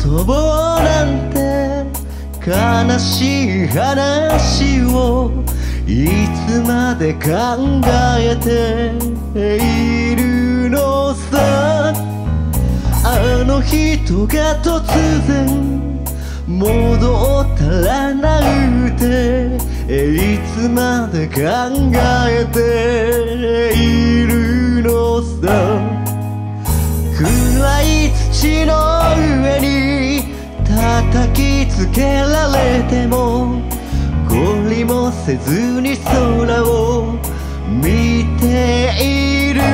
ぼうなんて悲しい話をいつまで考えているのさ。あの人が突然戻ったらなんていつまで考えているのさ。暗い土の上に叩きつけられても懲りもせずに空を見ている。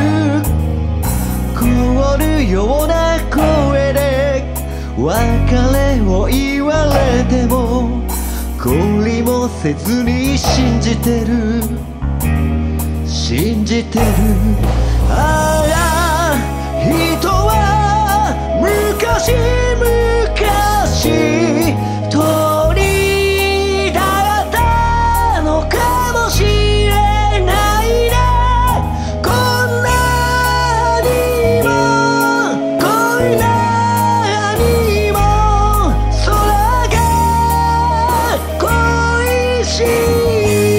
凍るような声で別れを言われても懲りもせずに信じてる信じてる。ああ人は昔鳥だったのかもしれないね。こんなにも恋なにも空が恋しい。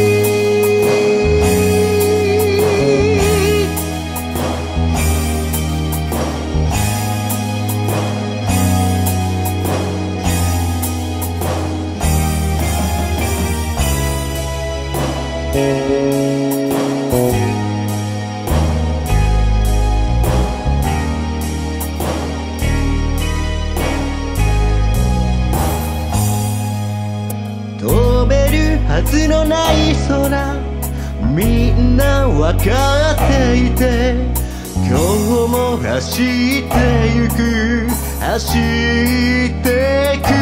飛べるはずのない空みんなわかっていて今日も走ってゆく走ってく。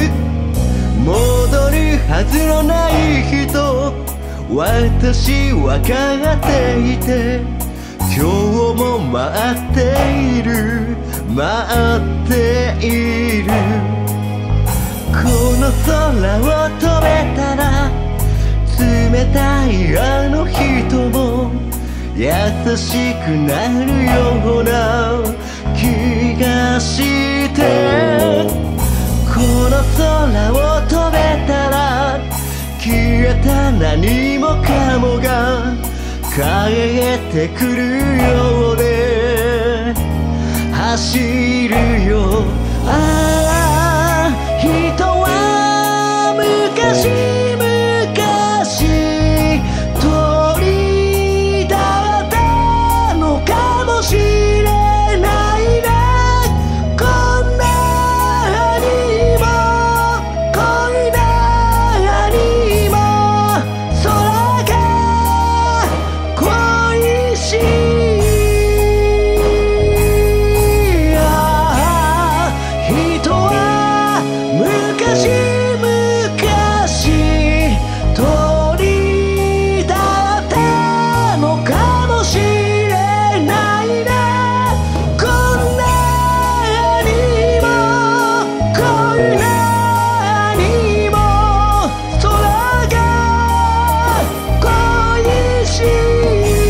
戻るはずのない人私わかっていて今日も待っている待っている。この空を飛べたら冷たいあの人も優しくなるような気がして。この空を飛べたら消えた何もかもが帰ってくるようで走るよ。ああ人は昔鳥だったのかもしれないね。こんなにも恋なにも空が恋しい。ああ人は昔鳥だったのかもしれないね。こんなにも恋なにも空が恋しい。